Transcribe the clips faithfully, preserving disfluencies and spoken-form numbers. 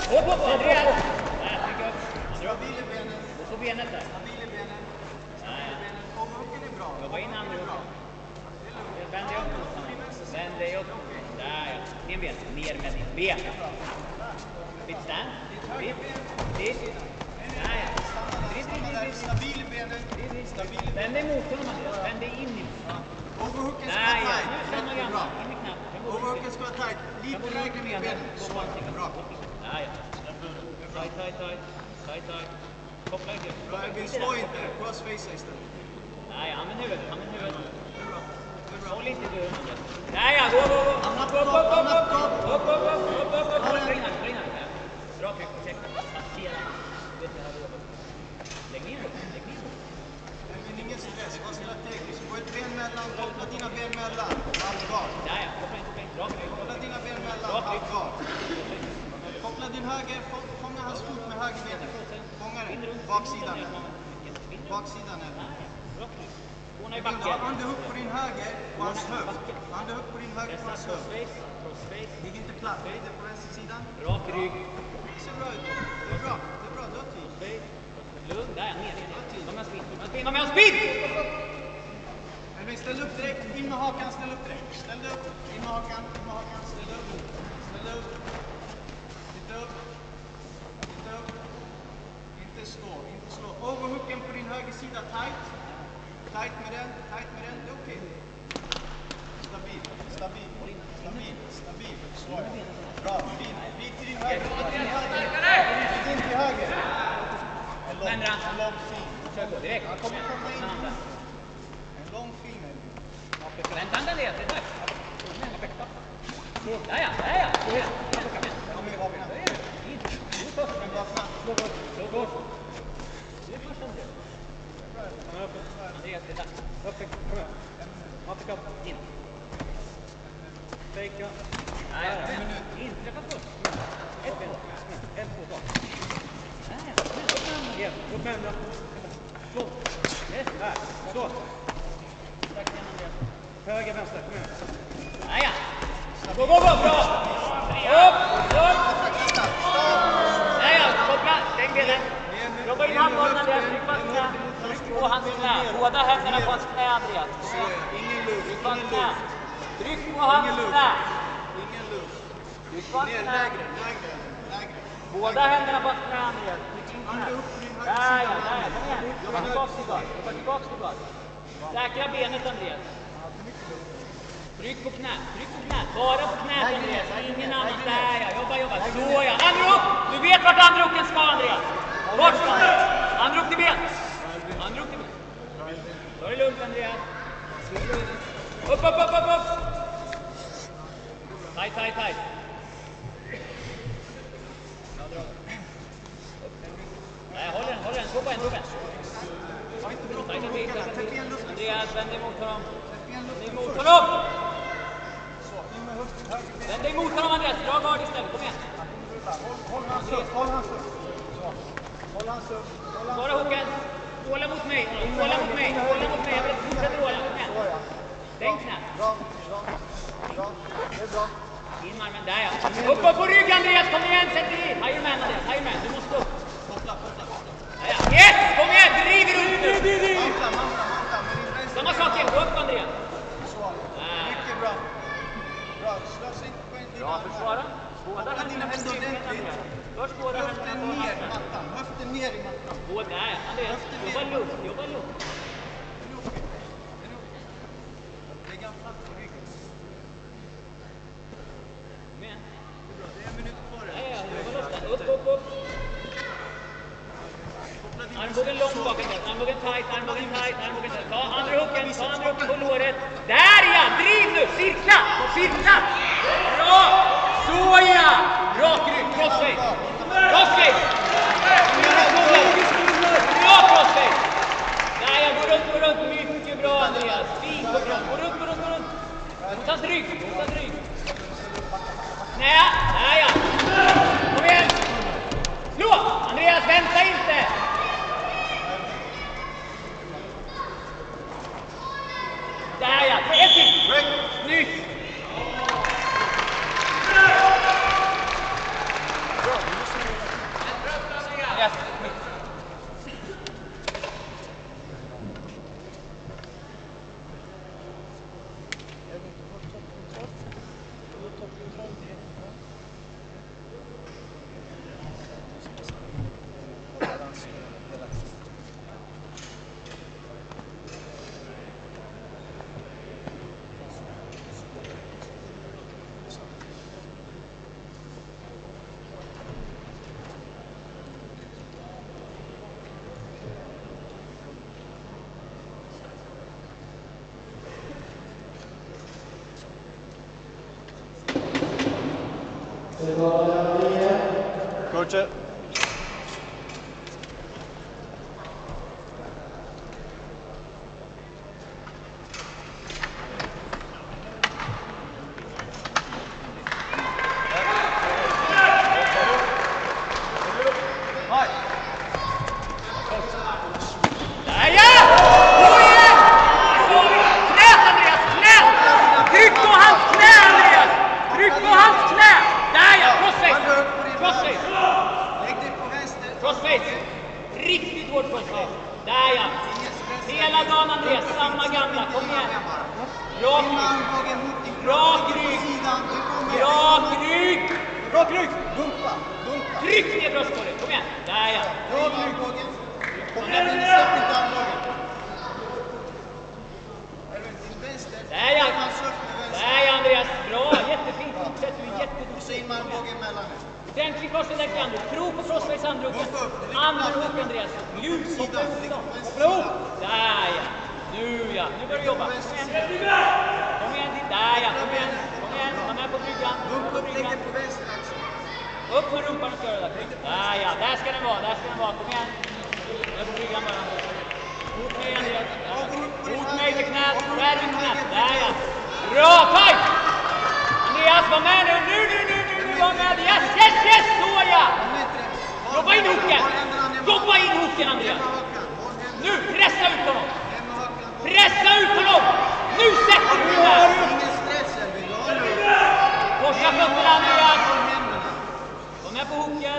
Upp, upp, Andreas! Nej, tryck upp. Stabil i benen. Och så benet där. Stabil i benen. Ja, ja. Overhooken är bra. Jobba in andra upp. Vänd dig upp. Vänd dig upp. Där, ja. Din ben. Ner med ditt ben. Bit stand. Bit. Bit. Där, ja. Bit, bit, bit, bit. Stabil i benen. Stabil i benen. Vänd dig mot honom, Andreas. Vänd dig in i. Overhooken ska Där, vara ja. tight. Nu är samma Jättebra. gamla. In i knapp. Overhooken ska vara tight. Lite lägre med benen. Så, bra. Där, ja. Tight, tight, tight. Tight, tight. Koppla inte. Bra, Elvin. Slå inte. Crossface istället. Nej, använd huvudet. Använd huvudet. Det är bra. Det är bra. Håll inte dörren. Nej, ja. Gå, gå, gå. Hamna på Upp, topp, upp, upp, hamna upp. på topp. Upp, upp, upp, upp, upp, upp. Spring här, spring här. Bra tryck. Check. Passera. Vet ni här jobbet. Lägg ner upp. Lägg ner upp. Elvin, ingen stress. Var strategisk. Få ett ben mellan. Koppla dina ben mellan. Halvgard. Där, ja. Koppla inte, koppla inte. Bra tryck. Koppla dina ben mellan. Bra tryck. Halvgard. Koppla din höger. få- Fånga hans fot med högerbenet. Fånga den. Baksidan. Baksidan är det. Bra tryck. Båna i Du har backen. underhook på din höger på hans höft. Underhook på din höger på Testa hans höft. crossface. Crossface. Ligg inte platt. Lite på vänstersidan. Rak rygg. Det ser bra ut. Det är bra. Det är bra. Du har tid. Crossface. Lugn. Där, ja. Ner, ner, ner. Var med speed. Var med speed. Var med speed! Elvin, ställ upp direkt. In med hakan. Ställ upp direkt. Ställ dig upp. In med hakan. In med hakan. Ställ upp. Ställ upp. Titta upp. Titta upp. Inte stå. Inte slå. Overhooken på din högersida. Tight. Tight med den. Tight med den. Det är okej. Stabil. Stabil. Stabil. Stabil. Så. Bra. Fin. Vrid till din höger. Vrid till din höger. Vrid in till höger. En lång, Vänder han. en lång fin. Kör på direkt. Han kommer komma in. Sen andra. En lång fin. Elvin. Vänta inte det. Det är högt. Där, ja. Där, ja. Kom med vapen. In. Du först. Slå bort. Slå bort. Du är först, Andreas. Andreas, det är dags. Upp, kom igen. Uppercut. In. Fejka. Nej, in. Träffa först. Ett, två. En, två, två. Där, ja. Upp med handen. Igen. Upp med händerna. Slå. Yes. Här. Slå. Tack igen, Andreas. Höger, vänster. Kom igen. Där, ja. Gå, gå, gå. Bra. Upp. Upp. Där, ja. Koppla. Stäng benen. Jobba in handbollen, Andreas. Tryck på hans knä. Tryck på hans knä. Båda händerna på hans knä, Andreas. Ingen luft. Tryck på hans Ingen knä. luft. Tryck på hans knä. Ingen luft. Tryck på hans Ner, knä. lägre, lägre, lägre. Båda händerna på hans knä, Andreas. Tryck in knä. Ande upp på din Där, högersida. ja. Där, ja. Kom igen. Jobba tillbaks till gard. Jobba tillbaks till gard. Säkra benet, Andreas. Tryck på knä. Tryck på knä. Bara på knät, Andreas. Ingen annan. Där, ja. Jobba, jobba. Så, ja. Andra upp. Du vet vart andra uppken ska, Andreas. Bort från det. Andra upp till ben. Andra upp till ben. Ta det lugnt, Andreas. Upp, upp, upp, upp, upp. Tight, tight, tight. Nej, håll den, håll den. Två på en, två på en. Ha inte bråttom Tajta med till, hookarna. tajta Täpp till. igen luften. Andreas, vänd dig mot honom. Täpp igen Vänd dig luften mot först. honom. Så, in med höften, högerbenet. Vänd dig mot honom, Andreas. Dra gard istället. Kom igen. Håll, håll hans upp, håll hans upp. Så. Håll hans upp. Håll hans Bara hooken. Åla mot mig. Åla mot mig. Åla mot mig. Jag vill fortsätta åla. Kom igen. Så, ja. Stäng knät. Bra, bra, bra. Det är bra. In med armen. Där, ja. Upp, upp på rygg, Andreas. Kom igen. Sätt dig in. Higher man, Andreas. Higher man. Du måste upp. Koppla, koppla, koppla. Där, ja. Yes! Kom igen. Driv runt nu. Manta, manta, manta. Med din vänster. Samma sak igen. Gå upp, Andreas. Så. Mycket bra. Bra. Slösa inte på en Bra försvara. Båda Koppla dina händerna på händer ryggen, ordentligt. Andreas. Först båda Höften händerna på ner i mattan. mattan. Höften ner i mattan. Båda, där, Andreas. Jobba lugnt. Jobba lugnt. Är du okej? Är du okej? Lägg han platt på ryggen. Kom igen. Det är bra. Det är en minut kvar. Ja, ja. Jobba luften. Upp, upp, upp. Koppla dina Armbågen långt bak, Andreas. Armbågen tight, armbågen tight, armbågen tight. Ta andra hooken, ta andra hooken på låret. Där, ja! Driv nu! Cirkla! Cirkla! Bra! Så, ja! Rak rygg, crossface. Crossface! Bra crossface! Där, ja. Gå runt, gå runt. Mycket bra, Andreas. Fint, gå runt, gå runt, gå runt, gå runt. Mot hans rygg, mot hans rygg. Nej, där, ja. Kom igen! Slå! Andreas, vänta inte! Där, ja. Ett till. Snyggt! Coach. Riktigt hårt crossface. Där ja. Hela dagen Andreas, samma gamla. Kom igen. Rak rygg. Rak rygg. Rak rygg. Rak rygg. Bumpa. Bumpa. Tryck ner bröstkorgen. Kom igen. Där ja. Rak rygg. Kom igen, släpp inte armbågen. Där ja. Där ja Andreas. Bra, jättefint. Fortsätt, du är jätteduktig. Och så in med armbågen mellan. Ordentlig crossface där kan du. Tro på crossface androken. Androken Andreas. Ljudsida. Där ja. Nu ja. Nu börjar du jobba. Kom igen. Kom igen. Där ja. Kom igen. Kom igen. Var med på bryggan. Upp på bryggan. Upp med rumpan och störa där. Där ja. Där ska den vara. Där ska den vara. Kom igen. Upp på bryggan bara. Fort mig Andreas. Fort mig med knät. Där med knät. Där ja. Bra fight. Andreas var med nu. Nu, nu, nu. Var med. Yes, yes, yes. Så ja. Jobba in hoken. Jobba in hoken Andreas. Nu, pressa ut honom. Pressa ut honom. Nu sätter du där. Korsa fötterna Andreas. Var med på hoken.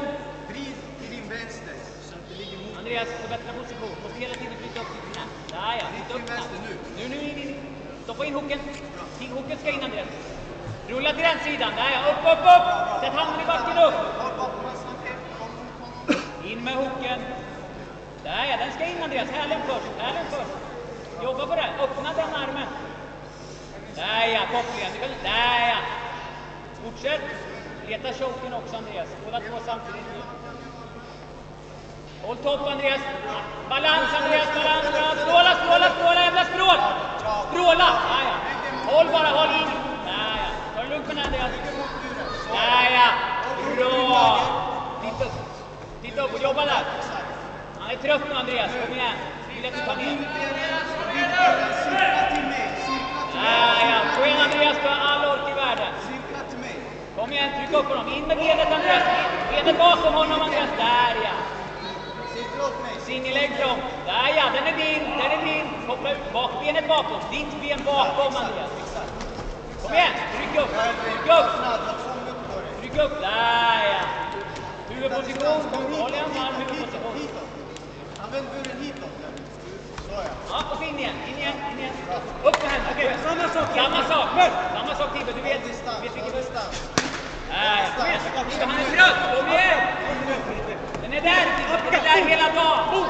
Andreas, förbättra position. Måste hela tiden flytta upp till knä. Där ja, flytta upp knä. Nu, nu, in, in. Stoppa in hoken. Hoken ska in Andreas. Rulla till den sidan. Där ja, upp, upp, upp. Sätt handen i backen upp. In med hoken. Där ja, den ska in Andreas. Hälen först, hälen först. Jobba på det. Öppna den armen. Där ja, kopplingen. Där ja. Fortsätt. Leta choken också Andreas. Båda två samtidigt. Håll topp Andreas. Balans Andreas, balans. balans. Stråla, stråla, stråla. Jävla strål. Stråla. Där ja. Håll bara, håll in. Där ja. Ta det lugnt med den Andreas. Där ja. Bra. Titta upp. Titta upp och jobba där. Han är trött nu Andreas. Kom igen. Vill att du tar ner. Där ja. Kom igen Andreas. Du har all ork i världen. Kom igen. Tryck upp honom. In med benet Andreas. Benet bakom honom Andreas. Där ja. Singelägg långt. Där ja. Den är din. Den är din. Koppla ut. Bak, benet bakom. Ditt ben bakom Andreas. Kom igen. Tryck upp. Tryck upp. Tryck upp. Där ja. Huvudposition. Håll i en arm. Huvudposition. Använd buren hitåt. Så ja. Ja, och in igen. In igen. In igen. Upp med händerna. Okej, samma sak. Samma sak. Samma sak Tibbe. Du vet. Vet vilken distans. Nej, kom igen. Han är trött. Kom igen. Den är där. Den är där hela dagen.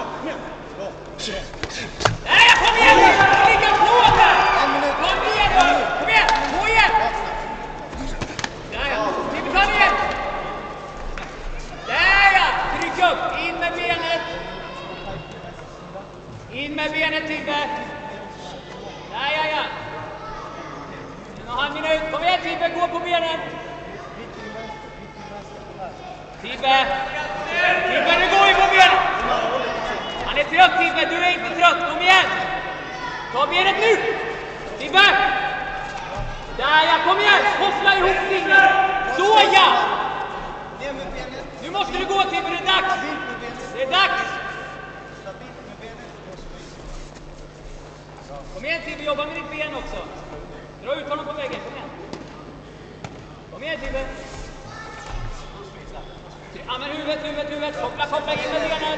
Nej, kom igen. Ligga på där. Kom igen då. Kom igen. Gå igen. Där ja. Tibbe, ta igen. Där ja. Tryck upp. In med benet. In med benet Tibbe. Där ja, ja. En och en halv minut. Kom igen Tibbe. Gå på benen. Tibbe! Tibbe, nu går vi på benet! Han är trött Tibbe, du är inte trött, kom igen! Ta benet nu! Tibbe! Där ja, kom igen! Koppla ihop fingrar! Så ja! Nu måste du gå Tibbe, det är dags! Det är dags! Kom igen Tibbe, jobba med ditt ben också! Dra ut honom på väggen, kom igen! Kom igen Tibbe! Använd huvudet, huvudet, huvudet. Koppla, koppla in med benet.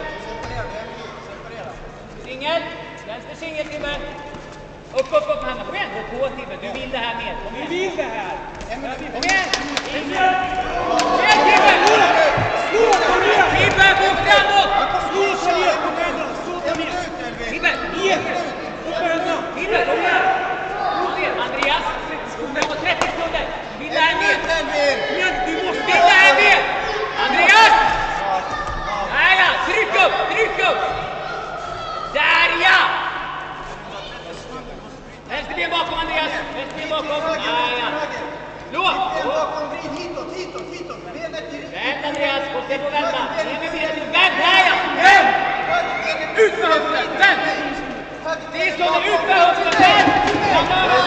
Singel. Vänster singel, Tibbe. Upp, upp, upp med händerna. Kom igen, gå på Tibbe. Du vill det här mer. Kom igen. Du vill det här. Kom igen. Kom igen, Tibbe. Tibbe, gå framåt. Slå ner på benen. Slå ner. Tibbe. Igen. Upp med händerna. Tibbe, kom igen. Andreas. På trettio sekunder. Du vill det här mer. Du måste. Du vill det här mer. Andreas! Där ja! Tryck upp! Tryck upp! Där ja! Vänster ben bakom Andreas! Vänster ben bakom! Där ja! Slå! redo att vända. Ner med benet. Vänd här ja! Vänd! Ut med höften! Vänd! Det är så, ut med höften! Vänd!